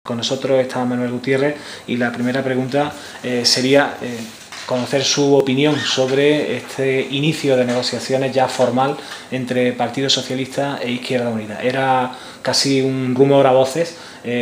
Con nosotros está Manuel Gutiérrez y la primera pregunta sería conocer su opinión sobre este inicio de negociaciones ya formal entre Partido Socialista e Izquierda Unida. Era casi un rumor a voces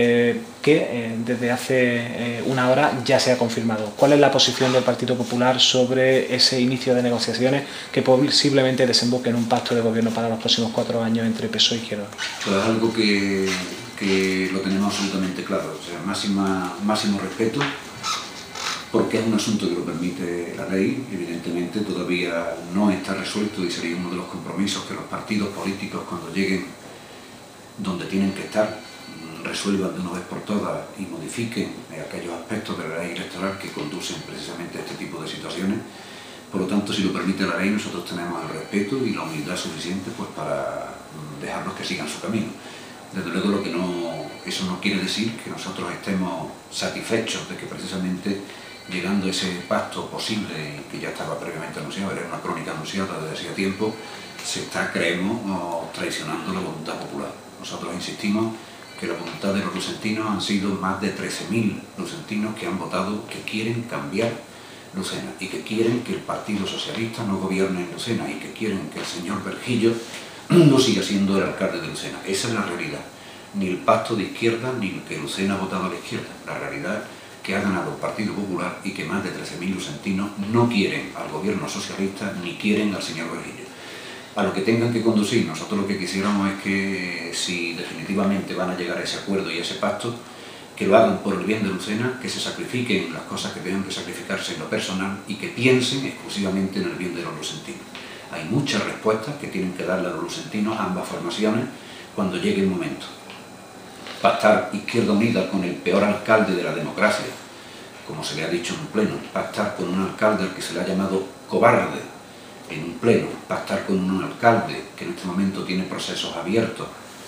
que desde hace una hora ya se ha confirmado. ¿Cuál es la posición del Partido Popular sobre ese inicio de negociaciones que posiblemente desemboque en un pacto de gobierno para los próximos 4 años entre PSOE y Izquierda? Pues es algo que lo tenemos absolutamente claro, o sea, máximo respeto, porque es un asunto que lo permite la ley. Evidentemente todavía no está resuelto y sería uno de los compromisos que los partidos políticos, cuando lleguen donde tienen que estar, resuelvan de una vez por todas y modifiquen aquellos aspectos de la ley electoral que conducen precisamente a este tipo de situaciones. Por lo tanto, si lo permite la ley, nosotros tenemos el respeto y la humildad suficiente pues, para dejarlos que sigan su camino. Desde luego, eso no quiere decir que nosotros estemos satisfechos de que precisamente llegando a ese pacto posible, que ya estaba previamente anunciado, era una crónica anunciada desde hacía tiempo, se está, creemos, traicionando la voluntad popular. Nosotros insistimos que la voluntad de los lucentinos han sido más de 13.000 lucentinos que han votado, que quieren cambiar Lucena y que quieren que el Partido Socialista no gobierne en Lucena y que quieren que el señor Berjillo no siga siendo el alcalde de Lucena. Esa es la realidad. Ni el pacto de izquierda, ni el que Lucena ha votado a la izquierda. La realidad es que ha ganado el Partido Popular y que más de 13.000 lucentinos no quieren al gobierno socialista ni quieren al señor Berjillo. A lo que tengan que conducir, nosotros lo que quisiéramos es que, si definitivamente van a llegar a ese acuerdo y a ese pacto, que lo hagan por el bien de Lucena, que se sacrifiquen las cosas que tengan que sacrificarse en lo personal y que piensen exclusivamente en el bien de los lucentinos. Hay muchas respuestas que tienen que darle a los lucentinos, a ambas formaciones, cuando llegue el momento. Pactar Izquierda Unida con el peor alcalde de la democracia, como se le ha dicho en un pleno, pactar con un alcalde al que se le ha llamado cobarde en un pleno, pactar con un alcalde que en este momento tiene procesos abiertos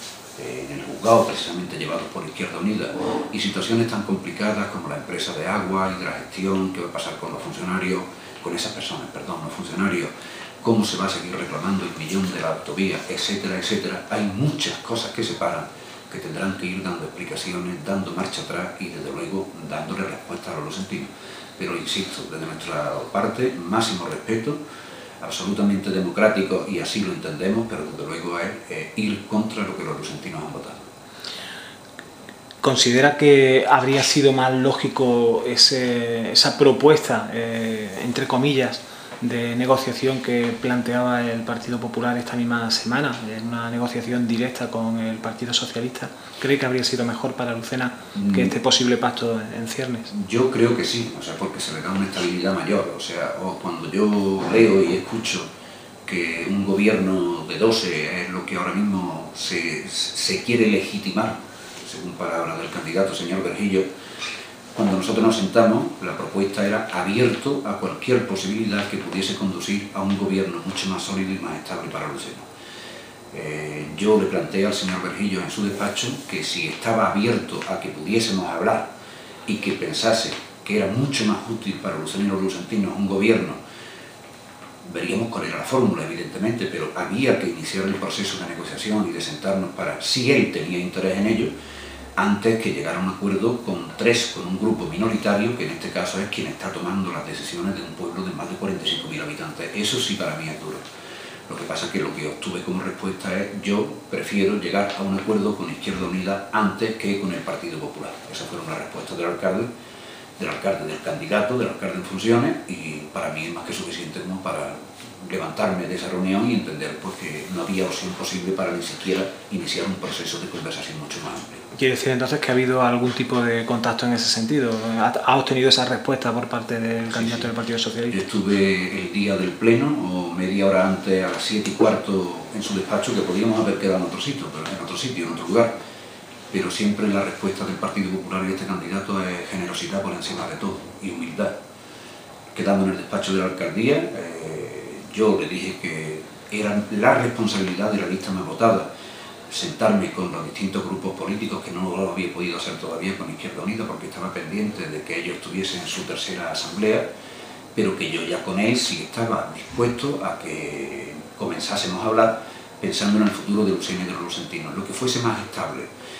en el juzgado precisamente llevados por Izquierda Unida, y situaciones tan complicadas como la empresa de agua y de la gestión, qué va a pasar con los funcionarios, con esas personas, perdón, los funcionarios, cómo se va a seguir reclamando el millón de la autovía, etcétera, etcétera. Hay muchas cosas que se paran, que tendrán que ir dando explicaciones, dando marcha atrás y desde luego dándole respuesta a los lucentinos. Pero insisto, desde nuestra parte, máximo respeto, absolutamente democrático, y así lo entendemos, pero desde luego es ir contra lo que los lucentinos han votado. ¿Considera que habría sido más lógico esa propuesta, entre comillas, de negociación que planteaba el Partido Popular esta misma semana, una negociación directa con el Partido Socialista? ¿Cree que habría sido mejor para Lucena que este posible pacto en ciernes? Yo creo que sí, o sea, porque se le da una estabilidad mayor. O sea, cuando yo leo y escucho que un gobierno de 12 es lo que ahora mismo se quiere legitimar, según palabras del candidato señor Berjillo, cuando nosotros nos sentamos, la propuesta era abierto a cualquier posibilidad que pudiese conducir a un gobierno mucho más sólido y más estable para Lucena. Yo le planteé al señor Berjillo en su despacho que si estaba abierto a que pudiésemos hablar y que pensase que era mucho más útil para Lucena y los lucentinos un gobierno, veríamos cuál era la fórmula, evidentemente, pero había que iniciar el proceso de negociación y de sentarnos para, si él tenía interés en ello, antes que llegar a un acuerdo con un grupo minoritario, que en este caso es quien está tomando las decisiones de un pueblo de más de 45.000 habitantes. Eso sí para mí es duro. Lo que pasa es que lo que obtuve como respuesta es: yo prefiero llegar a un acuerdo con Izquierda Unida antes que con el Partido Popular. Esa fue una respuesta del candidato, del alcalde en funciones, y para mí es más que suficiente como para levantarme de esa reunión y entender pues, que no había opción posible para ni siquiera iniciar un proceso de conversación mucho más amplio. ¿Quiere decir entonces que ha habido algún tipo de contacto en ese sentido? ¿Ha obtenido esa respuesta por parte del candidato del Partido Socialista? Yo estuve el día del pleno, o media hora antes, a las 7:15, en su despacho, que podíamos haber quedado en otro sitio, en otro lugar. Pero siempre la respuesta del Partido Popular y este candidato es generosidad por encima de todo, y humildad. Quedando en el despacho de la alcaldía, yo le dije que era la responsabilidad de la lista más votada sentarme con los distintos grupos políticos, que no lo había podido hacer todavía con Izquierda Unida porque estaba pendiente de que ellos tuviesen su tercera asamblea, pero que yo ya con él sí estaba dispuesto a que comenzásemos a hablar pensando en el futuro de Lucena y de los lucentinos, lo que fuese más estable.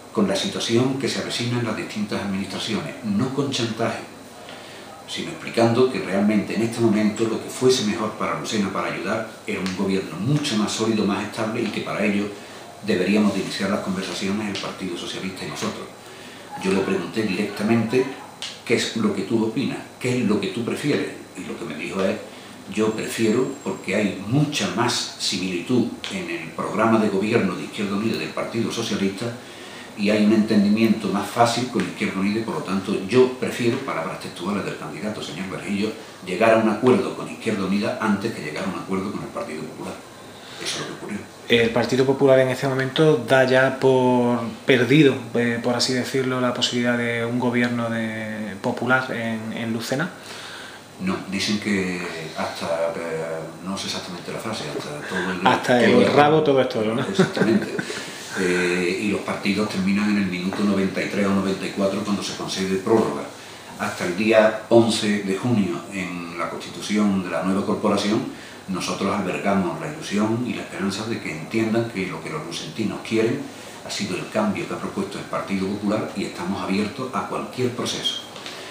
con la situación que se avecina en las distintas administraciones, no con chantaje, sino explicando que realmente en este momento lo que fuese mejor para Lucena para ayudar era un gobierno mucho más sólido, más estable, y que para ello deberíamos de iniciar las conversaciones el Partido Socialista y nosotros. Yo le pregunté directamente qué es lo que tú opinas, qué es lo que tú prefieres, y lo que me dijo es: yo prefiero, porque hay mucha más similitud en el programa de gobierno de Izquierda Unida y del Partido Socialista, y hay un entendimiento más fácil con Izquierda Unida, y por lo tanto yo prefiero, palabras textuales del candidato señor Berjillo, llegar a un acuerdo con Izquierda Unida antes que llegar a un acuerdo con el Partido Popular. Eso es lo que ocurrió. El Partido Popular en este momento da ya por perdido, por así decirlo, la posibilidad de un gobierno popular en Lucena. No, dicen que hasta, no sé exactamente la frase, hasta el rabo todo es toro, ¿no? Exactamente. Y los partidos terminan en el minuto 93 o 94 cuando se concede prórroga. Hasta el día 11 de junio, en la constitución de la nueva corporación, nosotros albergamos la ilusión y la esperanza de que entiendan que lo que los lucentinos quieren ha sido el cambio que ha propuesto el Partido Popular, y estamos abiertos a cualquier proceso.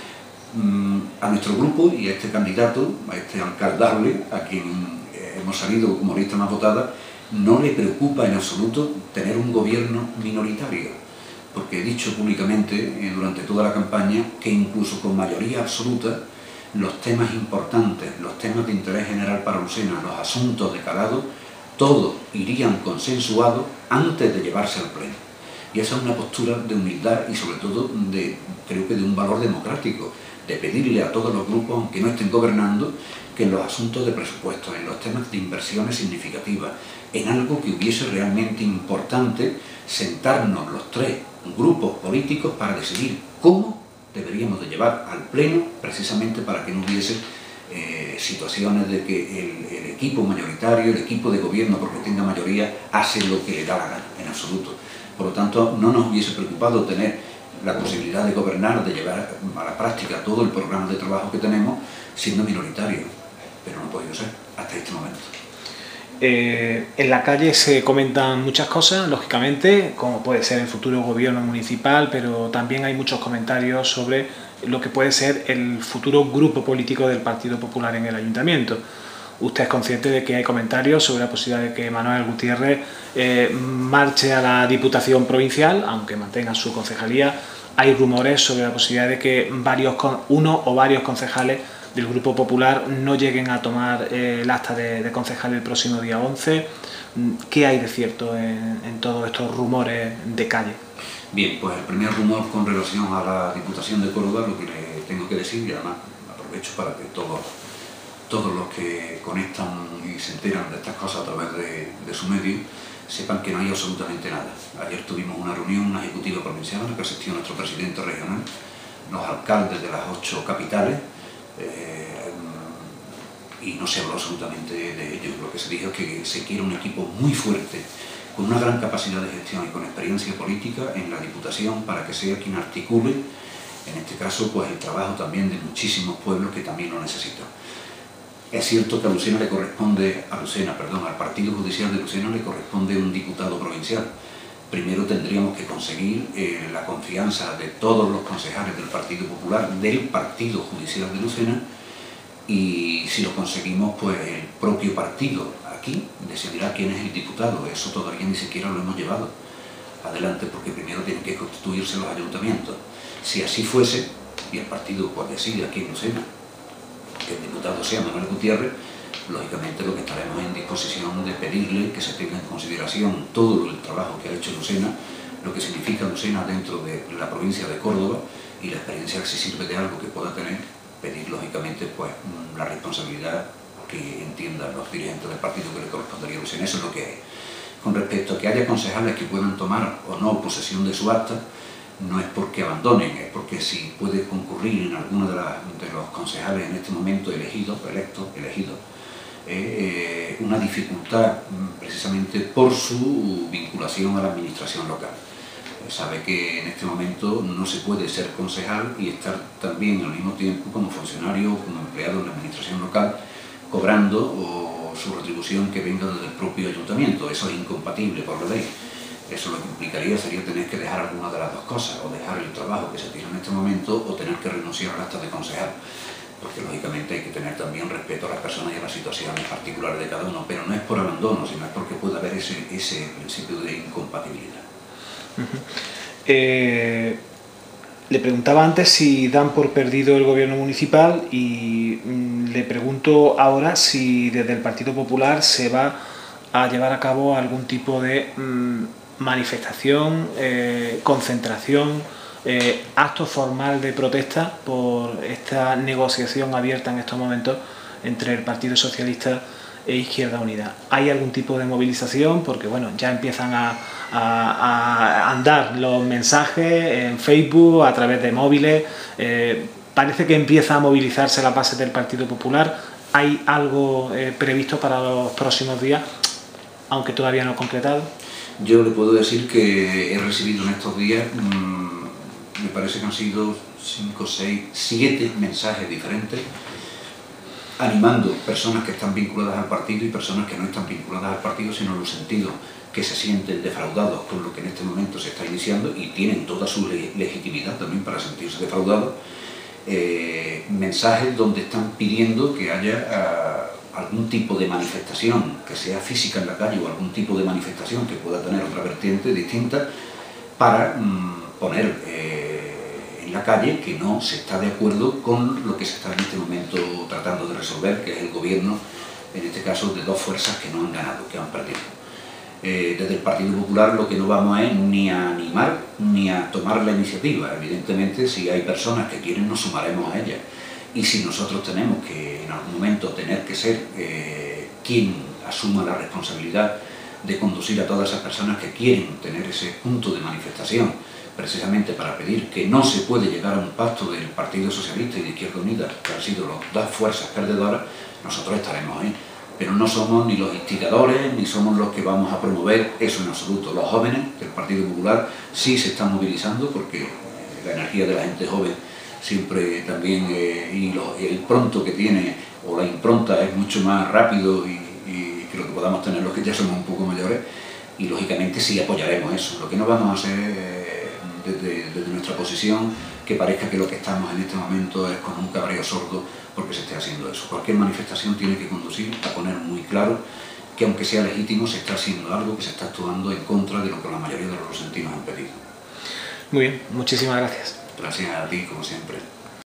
A nuestro grupo y a este candidato, a este alcaldable, a quien hemos salido como lista más votada, no le preocupa en absoluto tener un gobierno minoritario, porque he dicho públicamente durante toda la campaña que incluso con mayoría absoluta los temas importantes, los temas de interés general para Lucena, los asuntos de calado, todos irían consensuados antes de llevarse al pleno. Y esa es una postura de humildad y sobre todo creo que de un valor democrático, de pedirle a todos los grupos, aunque no estén gobernando, que en los asuntos de presupuestos, en los temas de inversiones significativas, en algo que hubiese realmente importante, sentarnos los tres grupos políticos para decidir cómo deberíamos de llevar al pleno, precisamente para que no hubiese situaciones de que el equipo mayoritario, el equipo de gobierno, porque tenga mayoría, hace lo que le da la gana, en absoluto. Por lo tanto, no nos hubiese preocupado tener la posibilidad de gobernar, de llevar a la práctica todo el programa de trabajo que tenemos, siendo minoritario, pero no ha podido ser hasta este momento. En la calle se comentan muchas cosas, lógicamente, como puede ser el futuro gobierno municipal, pero también hay muchos comentarios sobre lo que puede ser el futuro grupo político del Partido Popular en el Ayuntamiento. Usted es consciente de que hay comentarios sobre la posibilidad de que Manuel Gutiérrez marche a la Diputación Provincial, aunque mantenga su concejalía. Hay rumores sobre la posibilidad de que uno o varios concejales del Grupo Popular no lleguen a tomar el acta de concejal el próximo día 11. ¿Qué hay de cierto en todos estos rumores de calle? Bien, pues el primer rumor con relación a la Diputación de Córdoba, lo que le tengo que decir, y además aprovecho para que todos los que conectan y se enteran de estas cosas a través de su medio, sepan que no hay absolutamente nada. Ayer tuvimos una reunión, una ejecutiva provincial, en la que asistió nuestro presidente regional, los alcaldes de las 8 capitales, y no se habló absolutamente de ello. Lo que se dijo es que se quiere un equipo muy fuerte, con una gran capacidad de gestión y con experiencia política en la Diputación, para que sea quien articule, en este caso, pues el trabajo también de muchísimos pueblos que también lo necesitan. Es cierto que a Lucena le corresponde, al Partido Judicial de Lucena le corresponde un diputado provincial. Primero tendríamos que conseguir la confianza de todos los concejales del Partido Popular, del Partido Judicial de Lucena, y si lo conseguimos, pues el propio partido aquí decidirá quién es el diputado. Eso todavía ni siquiera lo hemos llevado adelante, porque primero tienen que constituirse los ayuntamientos. Si así fuese, y el partido pues decide aquí en Lucena que el diputado sea Manuel Gutiérrez, lógicamente lo que estaremos en disposición de pedirle que se tenga en consideración todo el trabajo que ha hecho Lucena, lo que significa Lucena dentro de la provincia de Córdoba, y la experiencia que se sirve de algo que pueda tener, pedir lógicamente pues la responsabilidad que entiendan los dirigentes del partido que le correspondería a Lucena. Eso es lo que hay. Con respecto a que haya concejales que puedan tomar o no posesión de su acta, no es porque abandonen, es porque si puede concurrir en alguno de los concejales en este momento elegidos, una dificultad precisamente por su vinculación a la administración local. Sabe que en este momento no se puede ser concejal y estar también al mismo tiempo como funcionario o como empleado en la administración local, cobrando su retribución que venga desde el propio ayuntamiento. Eso es incompatible por la ley. Eso lo que implicaría sería tener que dejar alguna de las dos cosas, o dejar el trabajo que se tiene en este momento, o tener que renunciar al acta de concejal, porque lógicamente hay que tener también respeto a las personas y a las situaciones particulares de cada uno, pero no es por abandono, sino es porque puede haber ese principio de incompatibilidad. Le preguntaba antes si dan por perdido el gobierno municipal y le pregunto ahora si desde el Partido Popular se va a llevar a cabo algún tipo de manifestación, concentración, acto formal de protesta por esta negociación abierta en estos momentos entre el Partido Socialista e Izquierda Unida. ¿Hay algún tipo de movilización? Porque bueno, ya empiezan a andar los mensajes en Facebook, a través de móviles, parece que empieza a movilizarse la base del Partido Popular. ¿Hay algo previsto para los próximos días, aunque todavía no concretado? Yo le puedo decir que he recibido en estos días, me parece que han sido 5, 6, 7 mensajes diferentes, animando personas que están vinculadas al partido y personas que no están vinculadas al partido, sino en el sentido que se sienten defraudados con lo que en este momento se está iniciando y tienen toda su legitimidad también para sentirse defraudados. Mensajes donde están pidiendo que haya algún tipo de manifestación que sea física en la calle, o algún tipo de manifestación que pueda tener otra vertiente distinta para poner en la calle que no se está de acuerdo con lo que se está en este momento tratando de resolver, que es el gobierno, en este caso de dos fuerzas que no han ganado, que han perdido. Desde el Partido Popular lo que no vamos es ni a animar ni a tomar la iniciativa. Evidentemente, si hay personas que quieren, nos sumaremos a ellas. Y si nosotros tenemos que en algún momento tener que ser quien asuma la responsabilidad de conducir a todas esas personas que quieren tener ese punto de manifestación, precisamente para pedir que no se puede llegar a un pacto del Partido Socialista y de Izquierda Unida, que han sido las dos fuerzas perdedoras, nosotros estaremos ahí. Pero no somos ni los instigadores, ni somos los que vamos a promover eso en absoluto. Los jóvenes del Partido Popular sí se están movilizando, porque la energía de la gente joven siempre también, y el pronto que tiene, o la impronta, es mucho más rápido y que lo que podamos tener los que ya somos un poco mayores, y lógicamente sí apoyaremos eso. Lo que no vamos a hacer desde nuestra posición, que parezca que lo que estamos en este momento es con un cabreo sordo porque se esté haciendo eso. Cualquier manifestación tiene que conducir a poner muy claro que, aunque sea legítimo, se está haciendo algo, que se está actuando en contra de lo que la mayoría de los rosentinos han pedido. Muy bien, muchísimas gracias. Gracias a ti, como siempre.